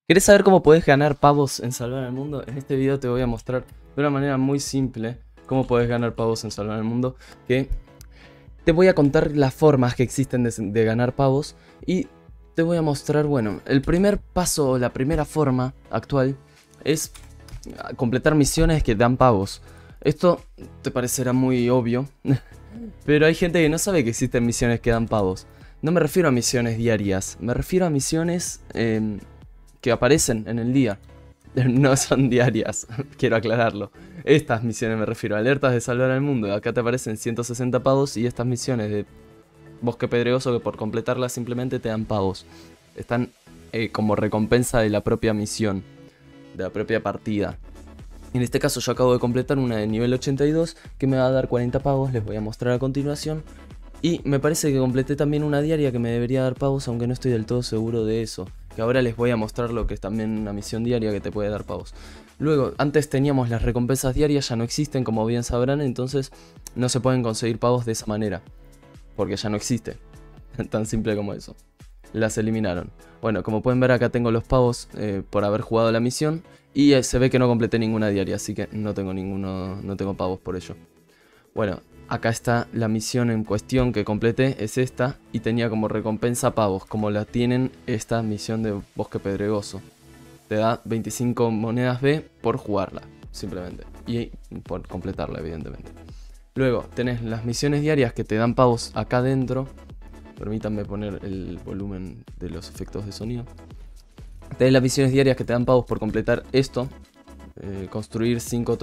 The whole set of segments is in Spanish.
¿Querés saber cómo podés ganar pavos en Salvar al Mundo? En este video te voy a mostrar de una manera muy simple cómo podés ganar pavos en Salvar al Mundo. Que te voy a contar las formas que existen de ganar pavos y te voy a mostrar, bueno, el primer paso, la primera forma actual es completar misiones que dan pavos. Esto te parecerá muy obvio, pero hay gente que no sabe que existen misiones que dan pavos. No me refiero a misiones diarias, me refiero a misiones que aparecen en el día. No son diarias, quiero aclararlo. Estas misiones me refiero, alertas de salvar al mundo. Acá te aparecen 160 pavos y estas misiones de Bosque Pedregoso que por completarlas simplemente te dan pavos. Están como recompensa de la propia misión, de la propia partida. En este caso yo acabo de completar una de nivel 82 que me va a dar 40 pavos, les voy a mostrar a continuación. Y me parece que completé también una diaria que me debería dar pavos, aunque no estoy del todo seguro de eso. Que ahora les voy a mostrar lo que es también una misión diaria que te puede dar pavos. Luego, antes teníamos las recompensas diarias, ya no existen como bien sabrán, entonces no se pueden conseguir pavos de esa manera. Porque ya no existe. Tan simple como eso. Las eliminaron. Bueno, como pueden ver acá tengo los pavos por haber jugado la misión. Y se ve que no completé ninguna diaria, así que no tengo pavos por ello. Bueno, acá está la misión en cuestión que completé, es esta. Y tenía como recompensa pavos, como la tienen esta misión de Bosque Pedregoso. Te da 25 monedas B por jugarla, simplemente. Y por completarla, evidentemente. Luego tenés las misiones diarias que te dan pavos acá dentro. Permítanme poner el volumen de los efectos de sonido. Tenés las misiones diarias que te dan pavos por completar esto. Construir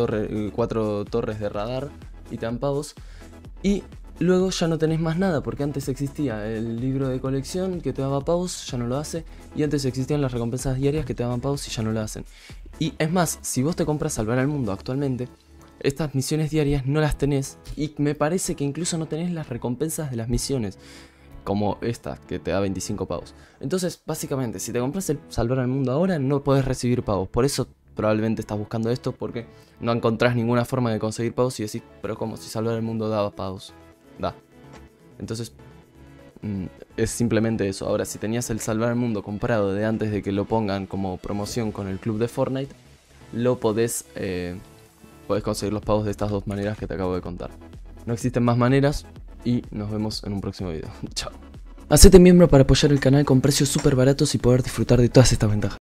4 torres de radar y te dan pavos. Y luego ya no tenés más nada, porque antes existía el libro de colección que te daba pavos, ya no lo hace. Y antes existían las recompensas diarias que te daban pavos y ya no lo hacen. Y es más, si vos te compras Salvar al Mundo actualmente, estas misiones diarias no las tenés. Y me parece que incluso no tenés las recompensas de las misiones, como esta, que te da 25 pavos. Entonces, básicamente, si te compras el Salvar al Mundo ahora, no podés recibir pavos. Por eso probablemente estás buscando esto, porque no encontrás ninguna forma de conseguir pavos y decís, pero como si Salvar al Mundo daba pavos. Da. Entonces, es simplemente eso. Ahora, si tenías el Salvar al Mundo comprado de antes de que lo pongan como promoción con el club de Fortnite, lo podés conseguir los pavos de estas dos maneras que te acabo de contar. No existen más maneras. Y nos vemos en un próximo video. Chao. Hacete miembro para apoyar el canal con precios súper baratos y poder disfrutar de todas estas ventajas.